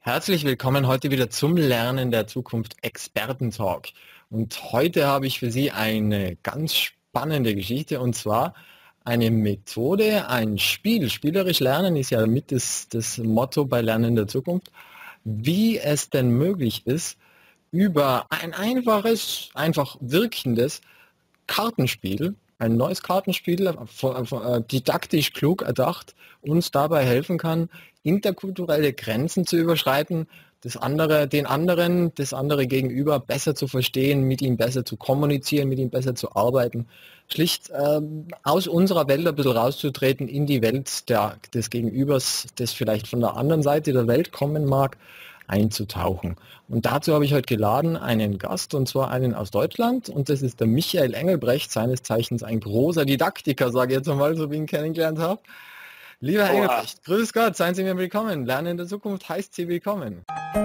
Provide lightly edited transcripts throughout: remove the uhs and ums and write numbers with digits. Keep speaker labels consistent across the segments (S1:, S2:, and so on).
S1: Herzlich willkommen heute wieder zum Lernen der Zukunft Experten-Talk. Und heute habe ich für Sie eine ganz spannende Geschichte, und zwar eine Methode, ein Spiel. Spielerisch lernen ist ja mit das Motto bei Lernen der Zukunft. Wie es denn möglich ist, über ein einfach wirkendes Kartenspiel, ein neues Kartenspiel, didaktisch klug erdacht, uns dabei helfen kann, interkulturelle Grenzen zu überschreiten, das andere Gegenüber besser zu verstehen, mit ihm besser zu kommunizieren, mit ihm besser zu arbeiten, schlicht aus unserer Welt ein bisschen rauszutreten in die Welt des Gegenübers, das vielleicht von der anderen Seite der Welt kommen mag, einzutauchen. Und dazu habe ich heute geladen einen Gast, und zwar einen aus Deutschland, und das ist der Michael Engelbrecht, seines Zeichens ein großer Didaktiker, sage ich jetzt einmal, so wie ich ihn kennengelernt habe. Lieber Herr Engelbrecht, grüß Gott, seien Sie mir willkommen. Lernen in der Zukunft heißt Sie willkommen.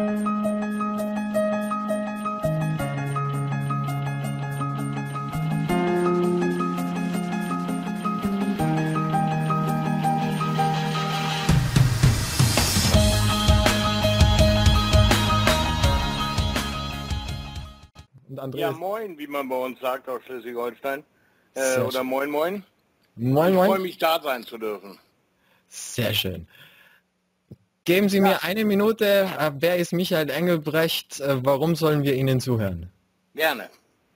S2: Ja, moin, wie man bei uns sagt aus Schleswig-Holstein. Oder moin, moin.
S1: Moin,
S2: ich
S1: moin.
S2: freue mich, da sein zu dürfen.
S1: Sehr schön. Geben Sie mir eine Minute. Wer ist Michael Engelbrecht? Warum sollen wir Ihnen zuhören?
S2: Gerne.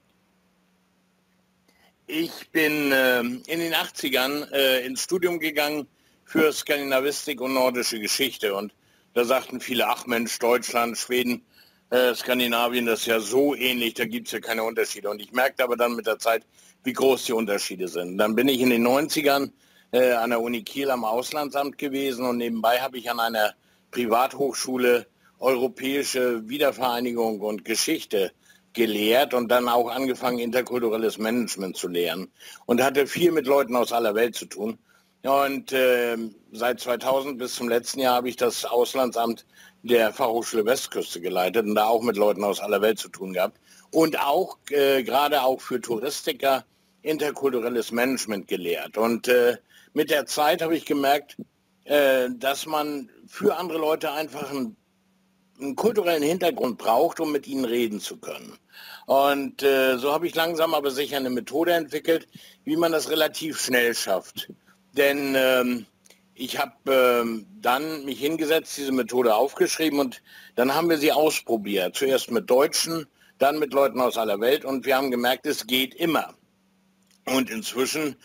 S2: Ich bin in den 80ern ins Studium gegangen für Skandinavistik und nordische Geschichte. Und da sagten viele, ach Mensch, Deutschland, Schweden, Skandinavien, das ist ja so ähnlich, da gibt es ja keine Unterschiede. Und ich merkte aber dann mit der Zeit, wie groß die Unterschiede sind. Dann bin ich in den 90ern an der Uni Kiel am Auslandsamt gewesen und nebenbei habe ich an einer Privathochschule Europäische Wiedervereinigung und Geschichte gelehrt und dann auch angefangen, interkulturelles Management zu lehren und hatte viel mit Leuten aus aller Welt zu tun. Und seit 2000 bis zum letzten Jahr habe ich das Auslandsamt der Fachhochschule Westküste geleitet und da auch mit Leuten aus aller Welt zu tun gehabt. Und auch gerade auch für Touristiker interkulturelles Management gelehrt. Und mit der Zeit habe ich gemerkt, dass man für andere Leute einfach einen kulturellen Hintergrund braucht, um mit ihnen reden zu können. Und so habe ich langsam aber sicher eine Methode entwickelt, wie man das relativ schnell schafft. Denn ich habe dann mich hingesetzt, diese Methode aufgeschrieben und dann haben wir sie ausprobiert. Zuerst mit Deutschen, dann mit Leuten aus aller Welt und wir haben gemerkt, es geht immer. Und inzwischen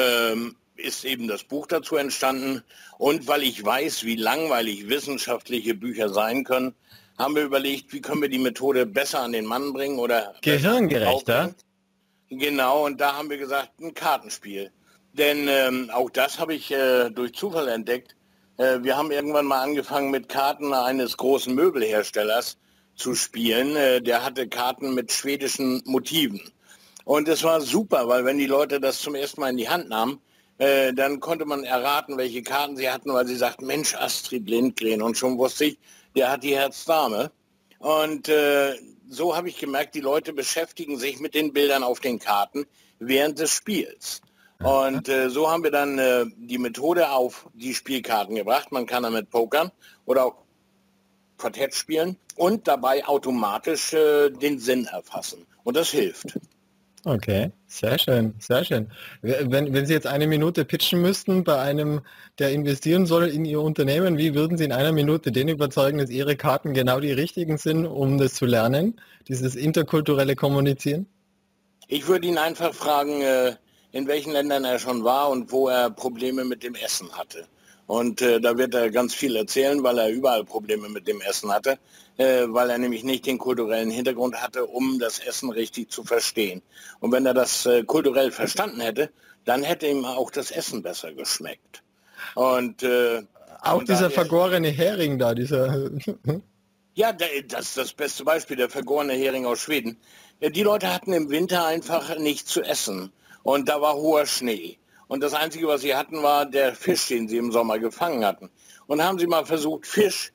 S2: ist eben das Buch dazu entstanden. Und weil ich weiß, wie langweilig wissenschaftliche Bücher sein können, haben wir überlegt, wie können wir die Methode besser an den Mann bringen oder
S1: gehirngerechter.
S2: Genau, und da haben wir gesagt, ein Kartenspiel. Denn auch das habe ich durch Zufall entdeckt. Wir haben irgendwann mal angefangen mit Karten eines großen Möbelherstellers zu spielen. Der hatte Karten mit schwedischen Motiven. Und es war super, weil wenn die Leute das zum ersten Mal in die Hand nahmen, dann konnte man erraten, welche Karten sie hatten, weil sie sagten, Mensch, Astrid Lindgren. Und schon wusste ich, der hat die Herzdame. Und so habe ich gemerkt, die Leute beschäftigen sich mit den Bildern auf den Karten während des Spiels. Und so haben wir dann die Methode auf die Spielkarten gebracht. Man kann damit pokern oder auch Quartett spielen und dabei automatisch den Sinn erfassen. Und das hilft.
S1: Okay, sehr schön, sehr schön. Wenn Sie jetzt eine Minute pitchen müssten bei einem, der investieren soll in Ihr Unternehmen, wie würden Sie in einer Minute den überzeugen, dass Ihre Karten genau die richtigen sind, um das zu lernen, dieses interkulturelle Kommunizieren?
S2: Ich würde ihn einfach fragen, in welchen Ländern er schon war und wo er Probleme mit dem Essen hatte. Und da wird er ganz viel erzählen, weil er überall Probleme mit dem Essen hatte, weil er nämlich nicht den kulturellen Hintergrund hatte, um das Essen richtig zu verstehen. Und wenn er das kulturell verstanden hätte, dann hätte ihm auch das Essen besser geschmeckt. Und
S1: auch dieser vergorene Hering da, dieser...
S2: Ja, das ist das beste Beispiel, der vergorene Hering aus Schweden. Die Leute hatten im Winter einfach nichts zu essen und da war hoher Schnee. Und das Einzige, was sie hatten, war der Fisch, den sie im Sommer gefangen hatten. Und haben sie mal versucht, Fisch,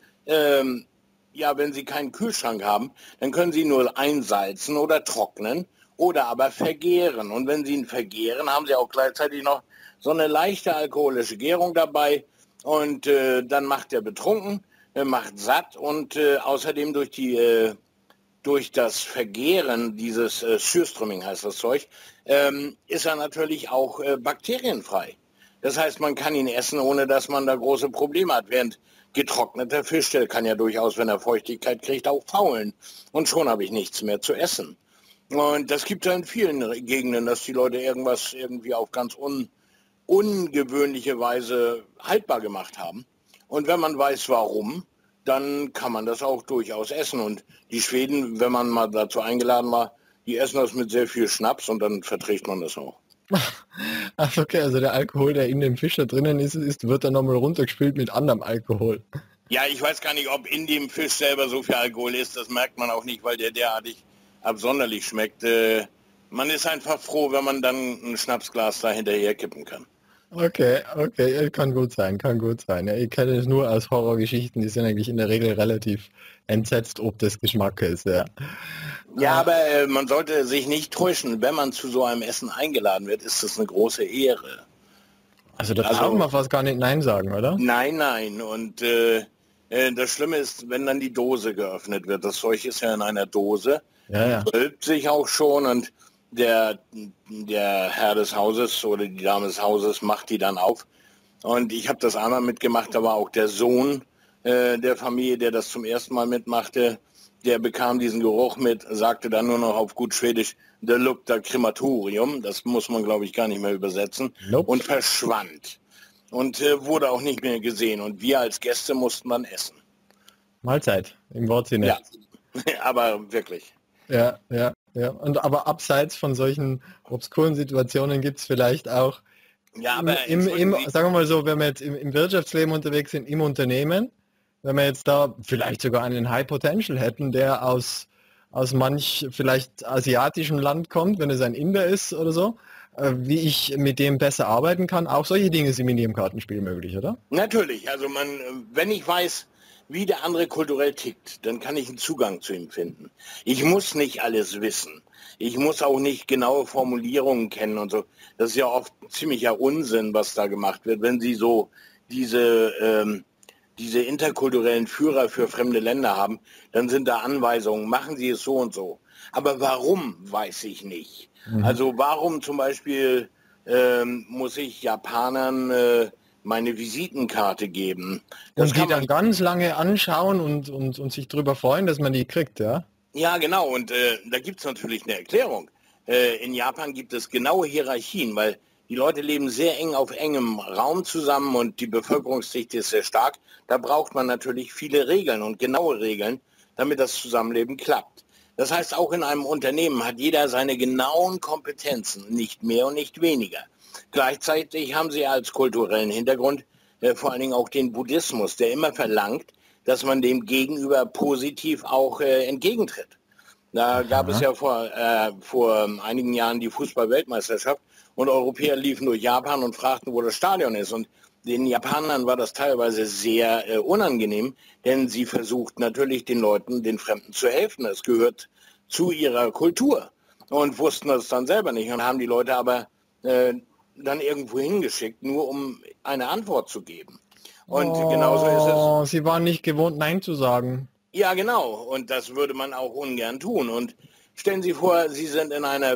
S2: ja, wenn sie keinen Kühlschrank haben, dann können sie ihn nur einsalzen oder trocknen oder aber vergären. Und wenn sie ihn vergären, haben sie auch gleichzeitig noch so eine leichte alkoholische Gärung dabei. Und dann macht er betrunken. macht satt und außerdem durch das Vergehren dieses Surströmming heißt das Zeug, ist er natürlich auch bakterienfrei. Das heißt, man kann ihn essen, ohne dass man da große Probleme hat. Während getrockneter Fisch, der kann ja durchaus, wenn er Feuchtigkeit kriegt, auch faulen. Und schon habe ich nichts mehr zu essen. Und das gibt es ja in vielen Gegenden, dass die Leute irgendwas irgendwie auf ganz ungewöhnliche Weise haltbar gemacht haben. Und wenn man weiß, warum, dann kann man das auch durchaus essen. Und die Schweden, wenn man mal dazu eingeladen war, die essen das mit sehr viel Schnaps und dann verträgt man das auch.
S1: Ach, okay, also der Alkohol, der in dem Fisch da drinnen ist, wird dann nochmal runtergespült mit anderem Alkohol.
S2: Ja, ich weiß gar nicht, ob in dem Fisch selber so viel Alkohol ist. Das merkt man auch nicht, weil der derartig absonderlich schmeckt. Man ist einfach froh, wenn man dann ein Schnapsglas da hinterher kippen kann.
S1: Okay, kann gut sein, kann gut sein. Ja, ich kenne es nur aus Horrorgeschichten, die sind eigentlich in der Regel relativ entsetzt, ob des Geschmackes, ja.
S2: Ja, aber man sollte sich nicht täuschen. Wenn man zu so einem Essen eingeladen wird, ist das eine große Ehre.
S1: Also da darf man fast gar nicht Nein sagen, oder?
S2: Nein. Und das Schlimme ist, wenn dann die Dose geöffnet wird. Das Zeug ist ja in einer Dose.
S1: Ja.
S2: Wölbt sich auch schon und der Herr des Hauses oder die Dame des Hauses macht die dann auf. Und ich habe das einmal mitgemacht, da war auch der Sohn der Familie, der das zum ersten Mal mitmachte. Der bekam diesen Geruch mit, sagte dann nur noch auf gut Schwedisch, der Look der Krematorium, das muss man glaube ich gar nicht mehr übersetzen,
S1: Nope.
S2: Und verschwand. Und wurde auch nicht mehr gesehen. Und wir als Gäste mussten dann essen.
S1: Mahlzeit, im Wortsinne.
S2: Ja, aber wirklich.
S1: Ja. Und aber abseits von solchen obskuren Situationen gibt es vielleicht auch,
S2: Ja, aber
S1: sagen wir mal so, wenn wir jetzt im Wirtschaftsleben unterwegs sind, im Unternehmen, wenn wir jetzt da vielleicht sogar einen High Potential hätten, der aus manch vielleicht asiatischem Land kommt, wenn es ein Inder ist oder so, wie ich mit dem besser arbeiten kann, auch solche Dinge sind in jedem Kartenspiel möglich, oder?
S2: Natürlich, also wenn ich weiß, wie der andere kulturell tickt, dann kann ich einen Zugang zu ihm finden. Ich muss nicht alles wissen. Ich muss auch nicht genaue Formulierungen kennen und so. Das ist ja oft ziemlicher Unsinn, was da gemacht wird, wenn Sie so diese interkulturellen Führer für fremde Länder haben, dann sind da Anweisungen, machen Sie es so und so. Aber warum, weiß ich nicht. Also warum zum Beispiel muss ich Japanern meine Visitenkarte geben? Das
S1: und die dann ganz lange anschauen und sich darüber freuen, dass man die kriegt, ja?
S2: Ja, genau. Und da gibt es natürlich eine Erklärung. In Japan gibt es genaue Hierarchien, weil die Leute leben sehr eng auf engem Raum zusammen und die Bevölkerungsdichte ist sehr stark. Da braucht man natürlich viele Regeln und genaue Regeln, damit das Zusammenleben klappt. Das heißt, auch in einem Unternehmen hat jeder seine genauen Kompetenzen, nicht mehr und nicht weniger. Gleichzeitig haben sie als kulturellen Hintergrund vor allen Dingen auch den Buddhismus, der immer verlangt, dass man dem Gegenüber positiv auch entgegentritt. Da gab es ja vor einigen Jahren die Fußball-Weltmeisterschaft und Europäer liefen durch Japan und fragten, wo das Stadion ist. Und den Japanern war das teilweise sehr unangenehm, denn sie versucht natürlich den Leuten, den Fremden zu helfen. Es gehört zu ihrer Kultur und wussten das dann selber nicht und haben die Leute aber dann irgendwo hingeschickt, nur um eine Antwort zu geben. Und genauso ist es.
S1: Sie waren nicht gewohnt, Nein zu sagen.
S2: Ja, genau. Und das würde man auch ungern tun. Und stellen Sie vor, Sie sind in einer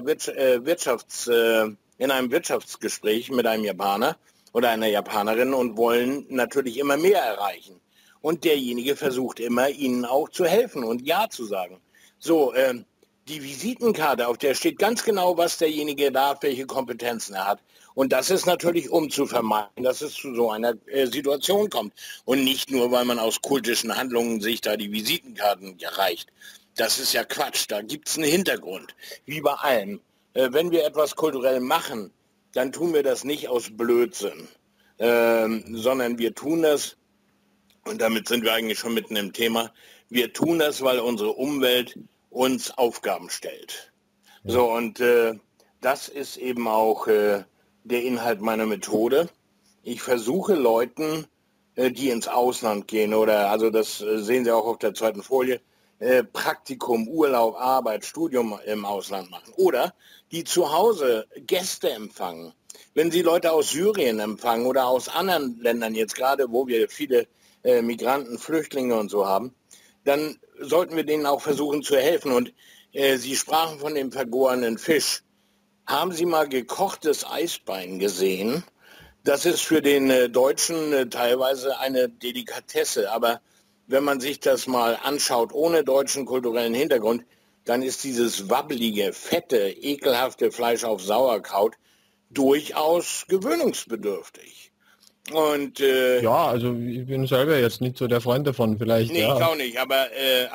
S2: in einem Wirtschaftsgespräch mit einem Japaner oder einer Japanerin und wollen natürlich immer mehr erreichen. Und derjenige versucht immer, Ihnen auch zu helfen und Ja zu sagen. So, die Visitenkarte, auf der steht ganz genau, was derjenige darf, welche Kompetenzen er hat. Und das ist natürlich, um zu vermeiden, dass es zu so einer Situation kommt. Und nicht nur, weil man aus kultischen Handlungen sich da die Visitenkarten reicht. Das ist ja Quatsch, da gibt es einen Hintergrund, wie bei allem. Wenn wir etwas kulturell machen, dann tun wir das nicht aus Blödsinn, sondern wir tun das, und damit sind wir eigentlich schon mitten im Thema, wir tun das, weil unsere Umwelt uns Aufgaben stellt. So, und das ist eben auch der Inhalt meiner Methode. Ich versuche Leuten, die ins Ausland gehen, oder, also das sehen Sie auch auf der zweiten Folie, Praktikum, Urlaub, Arbeit, Studium im Ausland machen. Oder die zu Hause Gäste empfangen. Wenn Sie Leute aus Syrien empfangen oder aus anderen Ländern, jetzt gerade, wo wir viele Migranten, Flüchtlinge und so haben, dann sollten wir denen auch versuchen zu helfen. Und Sie sprachen von dem vergorenen Fisch. Haben Sie mal gekochtes Eisbein gesehen? Das ist für den Deutschen teilweise eine Delikatesse, aber wenn man sich das mal anschaut, ohne deutschen kulturellen Hintergrund, dann ist dieses wabbelige, fette, ekelhafte Fleisch auf Sauerkraut durchaus gewöhnungsbedürftig. Und
S1: Ja, also ich bin selber jetzt nicht so der Freund davon, vielleicht.
S2: nee,
S1: Ja.
S2: ich auch nicht, aber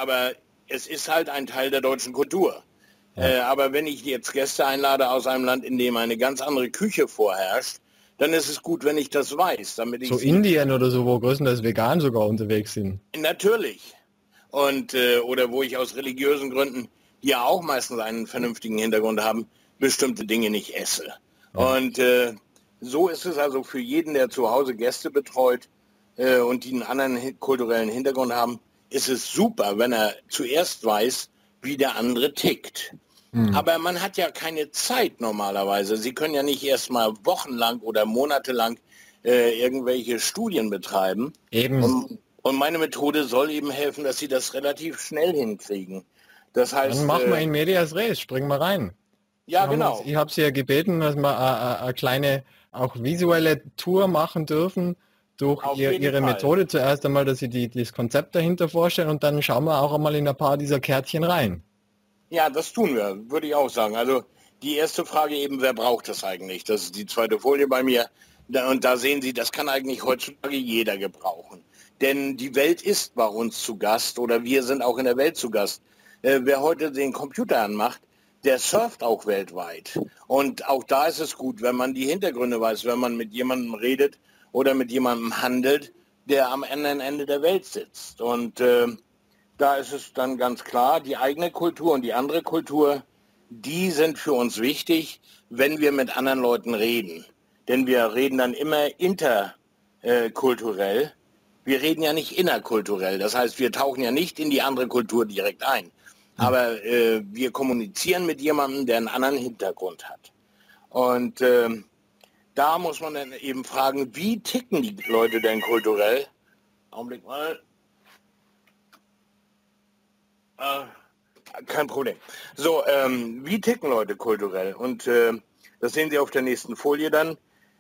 S2: es ist halt ein Teil der deutschen Kultur. Aber wenn ich jetzt Gäste einlade aus einem Land, in dem eine ganz andere Küche vorherrscht, dann ist es gut, wenn ich das weiß, damit ich
S1: So Indien oder so, wo größtenteils vegan sogar unterwegs sind.
S2: natürlich. Und oder wo ich aus religiösen Gründen, die ja auch meistens einen vernünftigen Hintergrund haben, bestimmte Dinge nicht esse. Ja. Und so ist es also für jeden, der zu Hause Gäste betreut und die einen anderen kulturellen Hintergrund haben, ist es super, wenn er zuerst weiß, wie der andere tickt. Aber man hat ja keine Zeit normalerweise. Sie können ja nicht erst mal wochenlang oder monatelang irgendwelche Studien betreiben.
S1: Eben.
S2: Und meine Methode soll eben helfen, dass Sie das relativ schnell hinkriegen. Das heißt,
S1: dann machen wir in medias res, springen wir rein.
S2: Ja, genau.
S1: Ich habe Sie ja gebeten, dass wir eine kleine, auch visuelle Tour machen dürfen durch Ihre Methode. Zuerst einmal, dass Sie das Konzept dahinter vorstellen und dann schauen wir auch einmal in ein paar dieser Kärtchen rein.
S2: Ja, das tun wir, würde ich auch sagen. Also die erste Frage eben, wer braucht das eigentlich? Das ist die zweite Folie bei mir. Und da sehen Sie, das kann eigentlich heutzutage jeder gebrauchen. Denn die Welt ist bei uns zu Gast oder wir sind auch in der Welt zu Gast. Wer heute den Computer anmacht, der surft auch weltweit. Und auch da ist es gut, wenn man die Hintergründe weiß, wenn man mit jemandem redet oder mit jemandem handelt, der am anderen Ende der Welt sitzt. Und da ist es dann ganz klar, die eigene Kultur und die andere Kultur, die sind für uns wichtig, wenn wir mit anderen Leuten reden. Denn wir reden dann immer interkulturell. Wir reden ja nicht innerkulturell. Das heißt, wir tauchen ja nicht in die andere Kultur direkt ein. Aber wir kommunizieren mit jemandem, der einen anderen Hintergrund hat. Und da muss man dann eben fragen, wie ticken die Leute denn kulturell? Augenblick mal. Kein Problem. So, wie ticken Leute kulturell? Und das sehen Sie auf der nächsten Folie dann.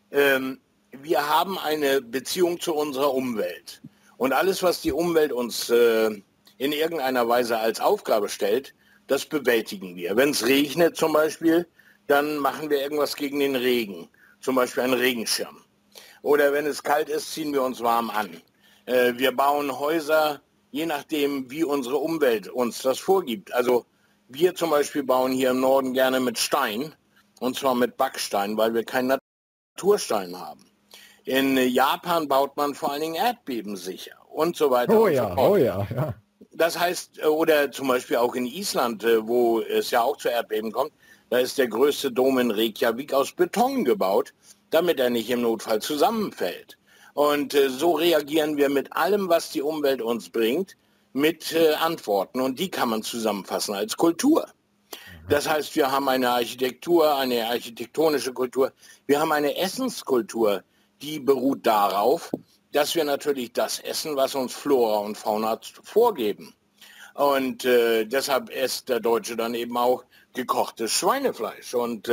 S2: Wir haben eine Beziehung zu unserer Umwelt. Und alles, was die Umwelt uns in irgendeiner Weise als Aufgabe stellt, das bewältigen wir. Wenn es regnet zum Beispiel, dann machen wir irgendwas gegen den Regen. Zum Beispiel einen Regenschirm. Oder wenn es kalt ist, ziehen wir uns warm an. Wir bauen Häuser, je nachdem, wie unsere Umwelt uns das vorgibt. Also wir zum Beispiel bauen hier im Norden gerne mit Stein, und zwar mit Backstein, weil wir keinen Naturstein haben. In Japan baut man vor allen Dingen Erdbeben sicher und so weiter.
S1: Oh ja, oh ja, ja.
S2: Das heißt, oder zum Beispiel auch in Island, wo es ja auch zu Erdbeben kommt, da ist der größte Dom in Reykjavik aus Beton gebaut, damit er nicht im Notfall zusammenfällt. Und so reagieren wir mit allem, was die Umwelt uns bringt, mit Antworten. Und die kann man zusammenfassen als Kultur. Das heißt, wir haben eine Architektur, eine architektonische Kultur. Wir haben eine Essenskultur, die beruht darauf, dass wir natürlich das essen, was uns Flora und Fauna vorgeben. Und deshalb isst der Deutsche dann eben auch gekochtes Schweinefleisch. Und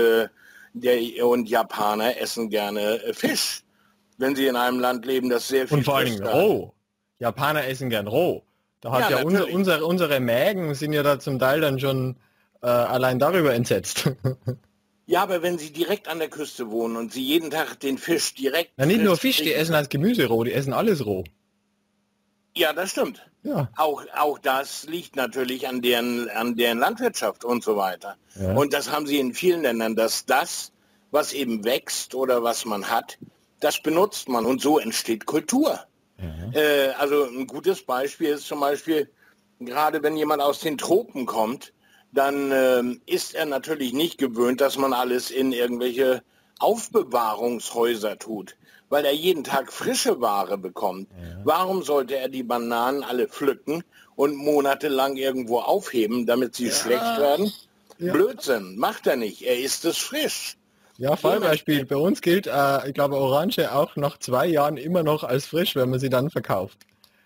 S2: Japaner essen gerne Fisch, wenn sie in einem Land leben, das sehr viel
S1: und vor allem roh. Japaner essen gern roh. Da hat ja unsere Mägen sind ja da zum Teil dann schon allein darüber entsetzt.
S2: Ja, aber wenn sie direkt an der Küste wohnen und sie jeden Tag den Fisch direkt...
S1: Na, nicht nur Fisch, die essen als Gemüse roh, die essen alles roh.
S2: Ja, das stimmt.
S1: Ja.
S2: Auch das liegt natürlich an deren Landwirtschaft und so weiter. Ja. Und das haben sie in vielen Ländern, dass das, was eben wächst oder was man hat, das benutzt man und so entsteht Kultur. Ja. Also ein gutes Beispiel ist zum Beispiel, gerade wenn jemand aus den Tropen kommt, dann ist er natürlich nicht gewöhnt, dass man alles in irgendwelche Aufbewahrungshäuser tut, weil er jeden Tag frische Ware bekommt. Ja. Warum sollte er die Bananen alle pflücken und monatelang irgendwo aufheben, damit sie schlecht werden? Ja. Blödsinn, macht er nicht. Er isst es frisch.
S1: Ja, Fallbeispiel. Bei uns gilt, ich glaube, Orange auch nach 2 Jahren immer noch als frisch, wenn man sie dann verkauft.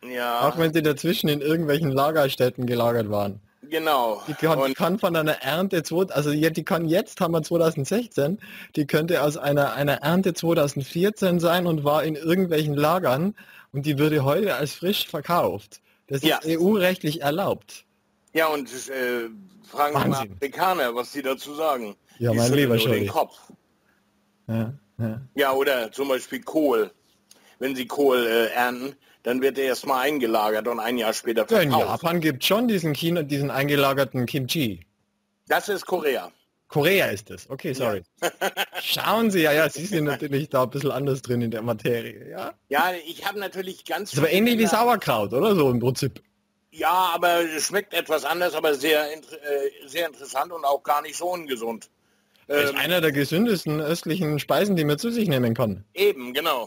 S1: Auch
S2: Ja,
S1: wenn sie dazwischen in irgendwelchen Lagerstätten gelagert waren.
S2: genau.
S1: Die kann von einer Ernte, also die kann jetzt, haben wir 2016, die könnte aus einer Ernte 2014 sein und war in irgendwelchen Lagern und die würde heute als frisch verkauft. Das
S2: Ja,
S1: ist EU-rechtlich erlaubt.
S2: ja, und fragen Sie mal
S1: Wahnsinn.
S2: Amerikaner, was die dazu sagen.
S1: Ja,
S2: Die
S1: mein
S2: schütteln
S1: lieber
S2: nur den
S1: Scholli.
S2: Kopf.
S1: Ja, ja.
S2: Ja, oder zum Beispiel Kohl. Wenn Sie Kohl ernten, dann wird er erstmal eingelagert und ein Jahr später
S1: Ja, in
S2: verkauft.
S1: Japan gibt es schon diesen eingelagerten Kimchi.
S2: Das ist Korea.
S1: Korea ist es. Okay,
S2: Ja.
S1: sorry. Schauen Sie, ja, Sie sind natürlich da ein bisschen anders drin in der Materie, ja?
S2: Ja, ich habe natürlich ganz
S1: Ist aber
S2: viele
S1: ähnlich wie
S2: Länder.
S1: Sauerkraut, oder so im Prinzip.
S2: Ja, aber es schmeckt etwas anders, aber sehr interessant und auch gar nicht so ungesund.
S1: Ist
S2: Ähm,
S1: einer der gesündesten östlichen Speisen, die man zu sich nehmen kann.
S2: Eben, genau.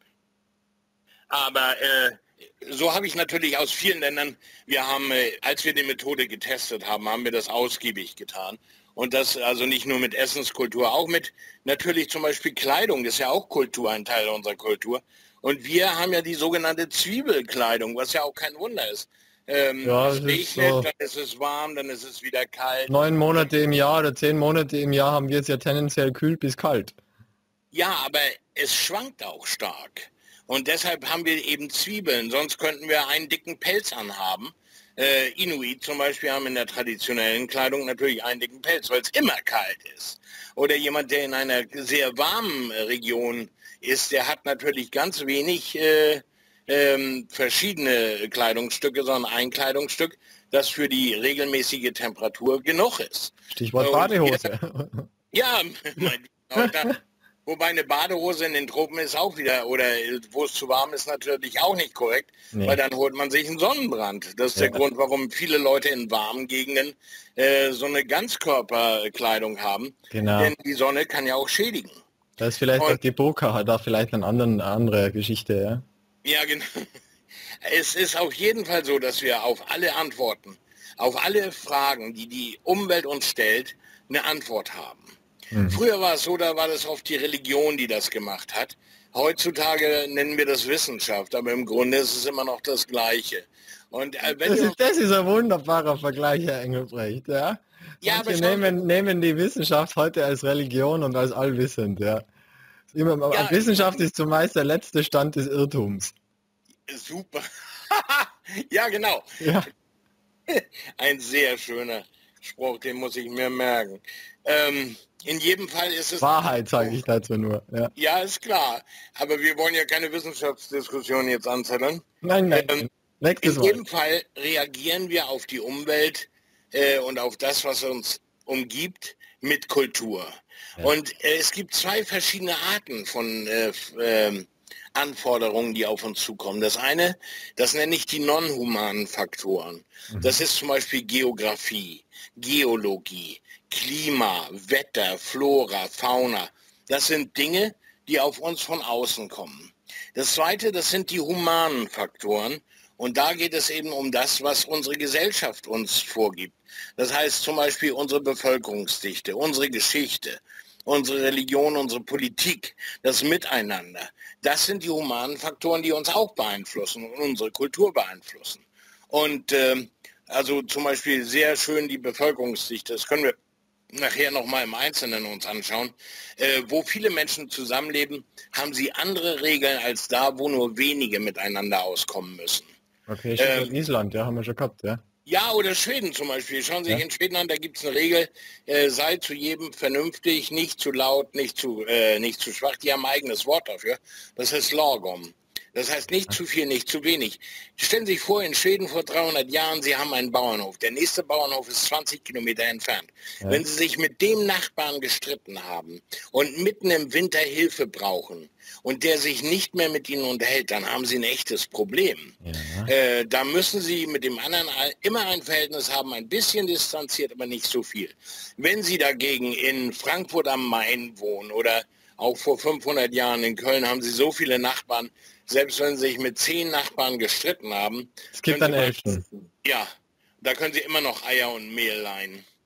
S2: Aber so habe ich natürlich aus vielen Ländern, wir haben, als wir die Methode getestet haben, haben wir das ausgiebig getan. Und das also nicht nur mit Essenskultur, auch mit natürlich zum Beispiel Kleidung, ist ja auch Kultur, ein Teil unserer Kultur. Und wir haben ja die sogenannte Zwiebelkleidung, was ja auch kein Wunder ist.
S1: Ja, es
S2: Es
S1: ist
S2: regnet,
S1: so
S2: dann ist es warm, dann ist es wieder kalt.
S1: 9 Monate im Jahr oder 10 Monate im Jahr haben wir es ja tendenziell kühl bis kalt.
S2: Ja, aber es schwankt auch stark. Und deshalb haben wir eben Zwiebeln, sonst könnten wir einen dicken Pelz anhaben. Inuit zum Beispiel haben in der traditionellen Kleidung natürlich einen dicken Pelz, weil es immer kalt ist. Oder jemand, der in einer sehr warmen Region ist, der hat natürlich ganz wenig verschiedene Kleidungsstücke, sondern ein Kleidungsstück, das für die regelmäßige Temperatur genug ist.
S1: Stichwort
S2: Und wir,
S1: Badehose.
S2: ja, wobei eine Badehose in den Tropen ist auch wieder, oder wo es zu warm ist, natürlich auch nicht korrekt, weil
S1: Nee.
S2: dann holt man sich einen Sonnenbrand. Das ist der
S1: Ja,
S2: Grund, warum viele Leute in warmen Gegenden so eine Ganzkörperkleidung haben.
S1: genau.
S2: Denn die Sonne kann ja auch schädigen.
S1: Da ist vielleicht auch
S2: Und
S1: die Burka, hat da vielleicht eine andere Geschichte, ja.
S2: ja, genau. Es ist auf jeden Fall so, dass wir auf alle Antworten, auf alle Fragen, die die Umwelt uns stellt, eine Antwort haben.
S1: Mhm.
S2: Früher war es so, da war das oft die Religion, die das gemacht hat. Heutzutage nennen wir das Wissenschaft, aber im Grunde ist es immer noch das Gleiche. Und wenn wir uns,
S1: Das ist ein wunderbarer Vergleich, Herr Engelbrecht, ja.
S2: ja, aber
S1: Manche
S2: schauen Sie,
S1: nehmen die Wissenschaft heute als Religion und als allwissend, ja.
S2: ja,
S1: Wissenschaft ist zumeist der letzte Stand des Irrtums.
S2: super. Ja, genau.
S1: Ja.
S2: Ein sehr schöner Spruch, den muss ich mir merken. In jedem Fall ist es
S1: Wahrheit, sage ich dazu nur. Ja.
S2: ja, ist klar. Aber wir wollen ja keine Wissenschaftsdiskussion jetzt anzetteln.
S1: Nein, nein,
S2: Ähm,
S1: nein. Nächstes
S2: in
S1: Mal.
S2: jedem Fall reagieren wir auf die Umwelt und auf das, was uns umgibt, mit Kultur.
S1: Ja.
S2: Und es gibt zwei verschiedene Arten von Anforderungen, die auf uns zukommen. Das eine, das nenne ich die non-humanen Faktoren. Das ist zum Beispiel Geografie, Geologie, Klima, Wetter, Flora, Fauna. Das sind Dinge, die auf uns von außen kommen. Das zweite, das sind die humanen Faktoren. Und da geht es eben um das, was unsere Gesellschaft uns vorgibt. Das heißt zum Beispiel unsere Bevölkerungsdichte, unsere Geschichte, unsere Religion, unsere Politik, das Miteinander. Das sind die humanen Faktoren, die uns auch beeinflussen und unsere Kultur beeinflussen. Und also zum Beispiel sehr schön die Bevölkerungsdichte, das können wir nachher nochmal im Einzelnen uns anschauen. Wo viele Menschen zusammenleben, haben sie andere Regeln als da, wo nur wenige miteinander auskommen müssen.
S1: Okay, Stichwort Island, ja, haben wir schon gehabt, ja.
S2: Ja, oder Schweden zum Beispiel. Schauen Sie sich
S1: Ja.
S2: in Schweden an, da gibt es eine Regel, sei zu jedem vernünftig, nicht zu laut, nicht zu schwach. Die haben ein eigenes Wort dafür. Das heißt Lagom. Das heißt nicht zu viel, nicht zu wenig. Stellen Sie sich vor, in Schweden vor 300 Jahren, Sie haben einen Bauernhof. Der nächste Bauernhof ist 20 Kilometer entfernt.
S1: Ja.
S2: Wenn Sie sich mit dem Nachbarn gestritten haben und mitten im Winter Hilfe brauchen und der sich nicht mehr mit Ihnen unterhält, dann haben Sie ein echtes Problem.
S1: Ja.
S2: Da müssen Sie mit dem anderen immer ein Verhältnis haben, ein bisschen distanziert, aber nicht so viel. Wenn Sie dagegen in Frankfurt am Main wohnen oder auch vor 500 Jahren in Köln, haben Sie so viele Nachbarn, selbst wenn Sie sich mit 10 Nachbarn gestritten haben.
S1: Es gibt
S2: können
S1: einen
S2: Sie mal-
S1: 11.
S2: Ja, da können Sie immer noch Eier und Mehl leihen.